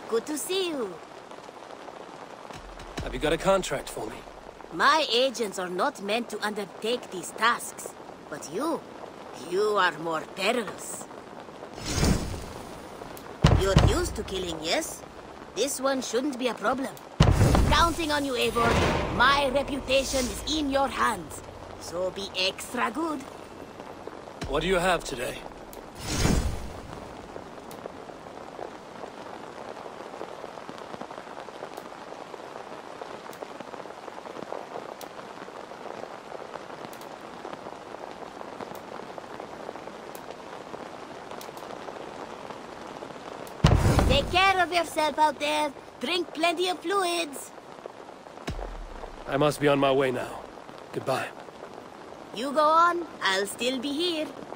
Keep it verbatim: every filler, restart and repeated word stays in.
Good to see you. Have you got a contract for me? My agents are not meant to undertake these tasks. But you, you are more perilous. You're used to killing, yes? This one shouldn't be a problem. Counting on you, Eivor. My reputation is in your hands. So be extra good. What do you have today? Take care of yourself out there. Drink plenty of fluids. I must be on my way now. Goodbye. You go on, I'll still be here.